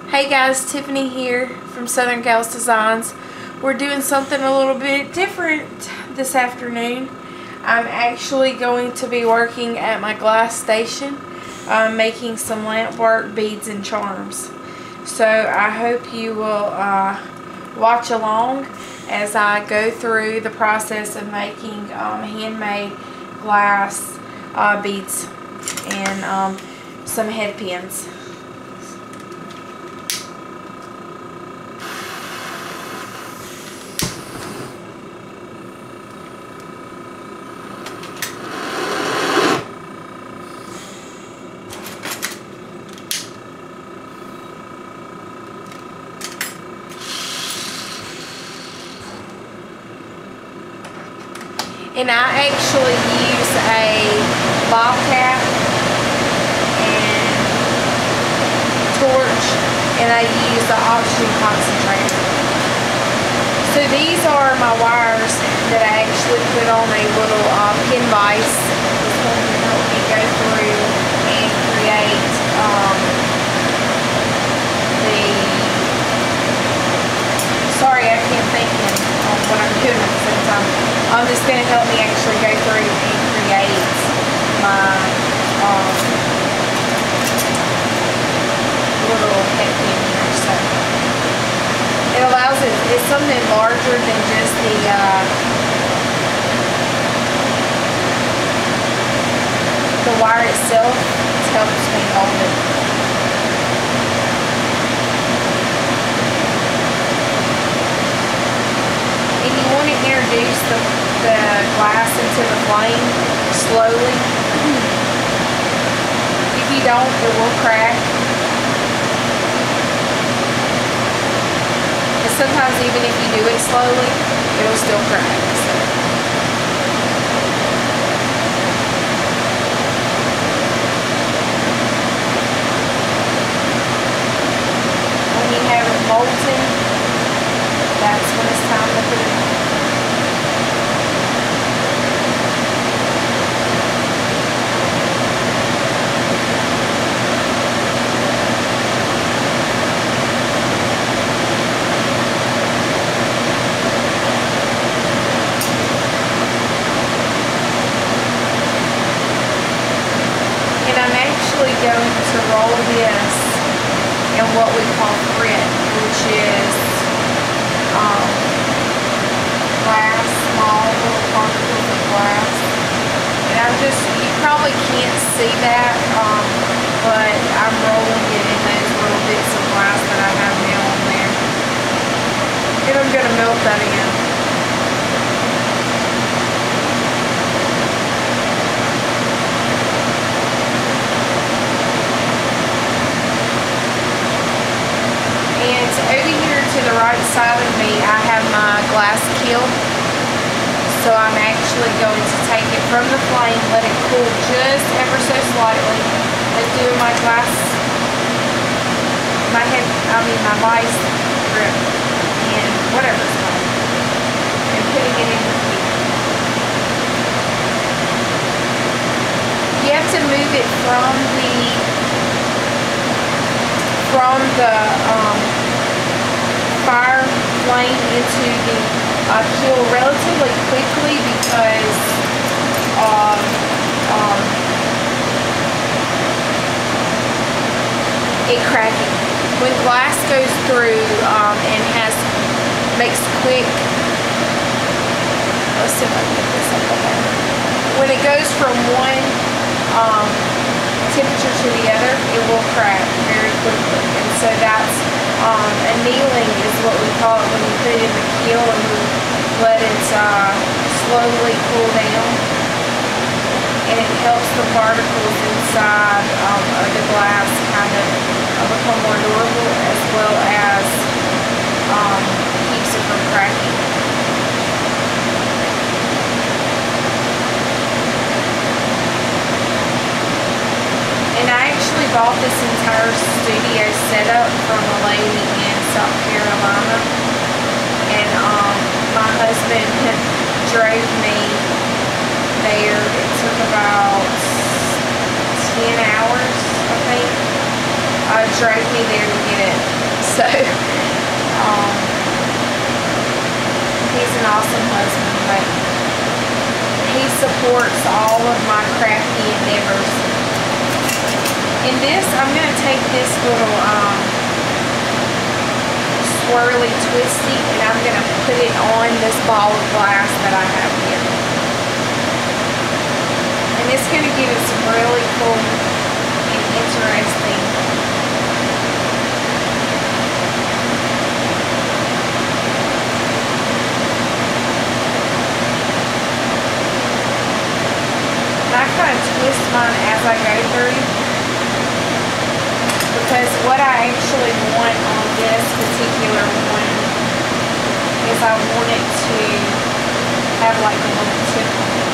Hey guys, Tiffany here from Southern Gals Designs. We're doing something a little bit different this afternoon. I'm actually going to be working at my glass station, making some lampwork beads and charms. So I hope you will watch along as I go through the process of making handmade glass beads and some head pins. And I actually use a ball cap and torch, and I use the oxygen concentrator. So these are my wires that I actually put on a little pin vise. It's going to help me go through and create sorry, I can't think of what I'm doing at the same time. It's going to help me actually go through and create my little head pin here. So it allows it's something larger than just the wire itself. It helps me hold it. And you want to introduce the glass into the flame slowly. If you don't, it will crack. And sometimes even if you do it slowly, it'll still crack. So. When you have it molten, that's when it's time to put it on. And I'm actually going to roll this in what we call grit, which is glass, small little particles of glass. And you probably can't see that, but I'm rolling it in those little bits of glass that I have now on there. And I'm going to melt that in. And over here to the right side of me, I have my glass kiln. So I'm actually going to take it from the flame, let it cool just ever so slightly, and do my glass, my vice grip, and whatever it's called, and putting it in the heat. You have to move it from the fire flame into the kiln relatively quickly because it cracking. When glass goes through and makes quick, let's see if I can get this up there. When it goes from one temperature to the other, it will crack very quickly. And so that's annealing is what we call it when you put it in the kiln and we let it slowly cool down. And it helps the particles inside of the glass kind of become more durable, as well as keeps it from cracking. And I actually bought this entire studio setup from a lady in South Carolina. And my husband drove me there. It took about 10 hours, I think. Drove me there to get it So, he's an awesome husband, but he supports all of my crafty endeavors. In this, I'm going to take this little swirly twisty and I'm going to put it on this ball of glass that I have here. And it's going to give it some really cool and interesting I kind of twist mine as I go through, because what I actually want on this particular one is I want it to have like a little tip on it.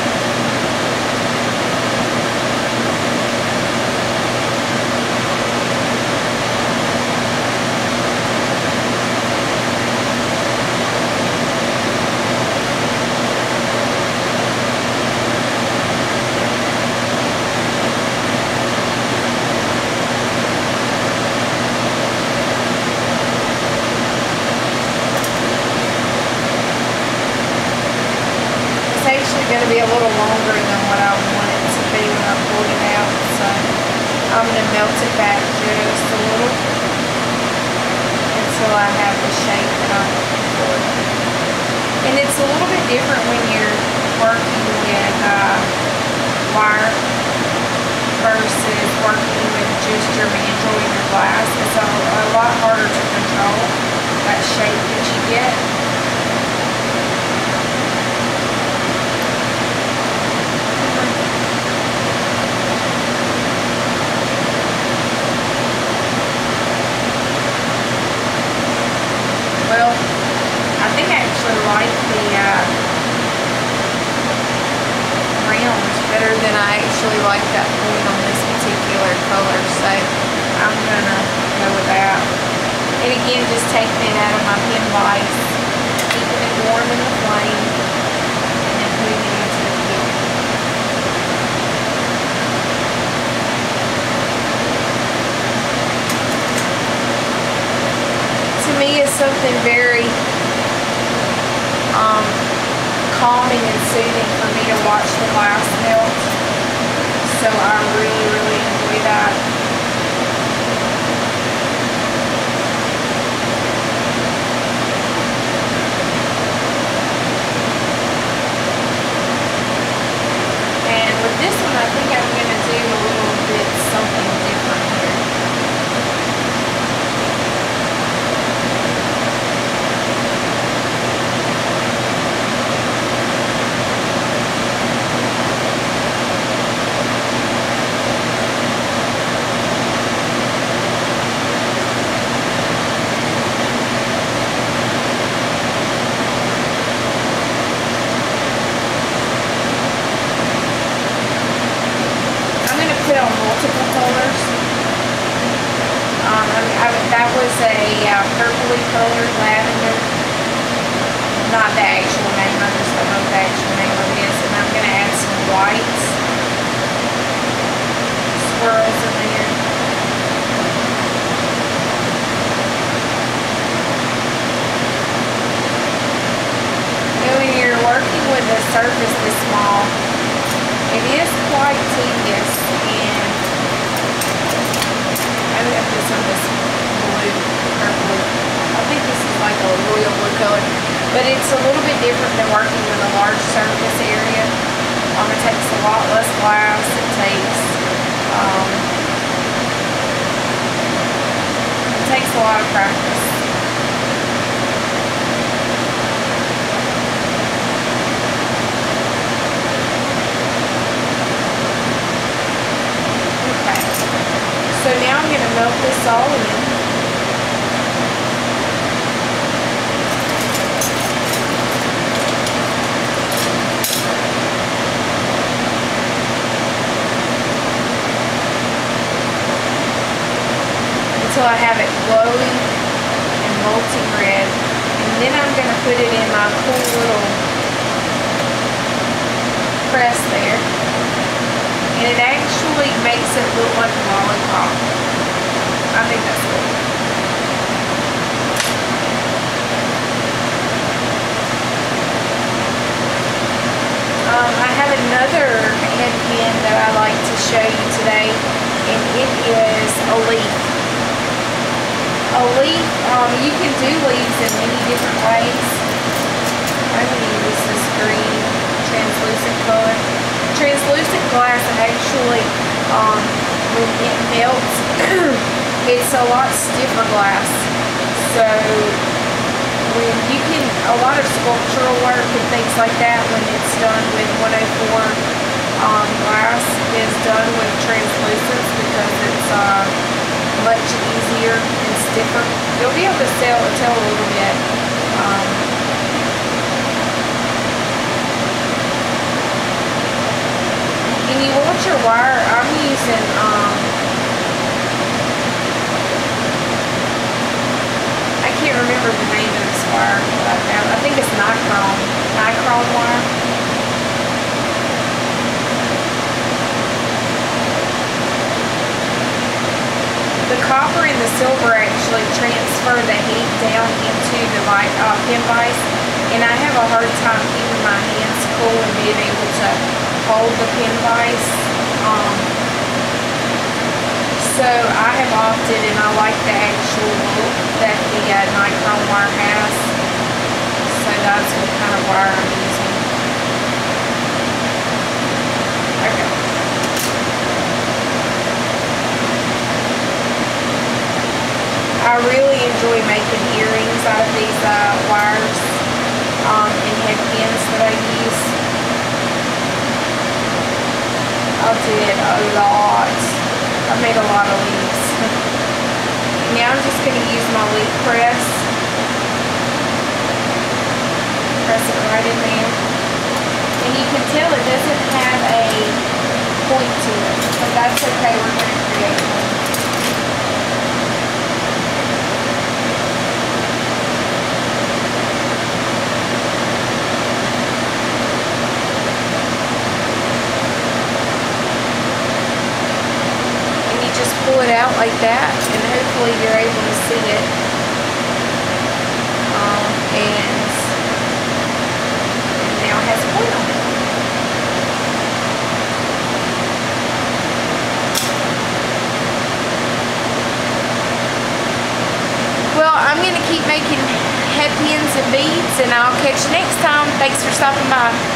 Going to be a little longer than what I want it to be when I pull it out, so I'm going to melt it back just a little until I have the shape that I'm looking for. And it's a little bit different when you're working with wire versus working with just your mandrel and your glass. It's a lot harder to control that shape that you get. Well, I think I actually like the round better than I actually like that point on this particular color, so I'm gonna go with that. And again, just taking it out of my pen vise, keeping it warm in the flame, and then putting it into the pen. To me, it's something very calming and soothing for me to watch the glass melt. So I really, really enjoy that. And with this one, I think I'm going to do a little bit something different here. Multiple colors. That was a purpley colored lavender. Not the actual name, I just don't know what the actual name of it is. And I'm going to add some whites, swirls in there. And when you're working with a surface this small, it is quite tedious, and I would have this on this blue, purple. I think this is like a royal blue color, but it's a little bit different than working with a large surface area. It takes a lot less glass. It takes a lot of practice. So now I'm going to melt this all in. Until I have it glowing and molten red. And then I'm going to put it in my cool little press there. And it actually makes it look like a lollipop. I think that's cool. it is a leaf. A leaf, you can do leaves in many different ways. I'm going to use this green translucent color. Translucent glass actually, when it melts, it's a lot stiffer glass. So when you can, a lot of sculptural work and things like that, when it's done with 104 glass, is done with translucents because it's much easier and stiffer. You'll be able to tell a little bit. And you want your wire, I'm using I can't remember the name of this wire that I found. I think it's Nicron wire. The copper and the silver actually transfer the heat down into the pin vise, and I have a hard time keeping my hands cool and being able to hold the pin vise. So I have opted, and I like the actual look that the Nicron wire has. So that's what kind of wire I'm using. Okay. I really enjoy making earrings out of these wires and headpins that I use. I did a lot. I made a lot of leaves. Now I'm just going to use my leaf press. Press it right in there. And you can tell it doesn't have a point to it, but that's okay. We're going to create one. Pull it out like that, and hopefully you're able to see it. And now it has a point on it. Well, I'm going to keep making headpins and beads, and I'll catch you next time. Thanks for stopping by.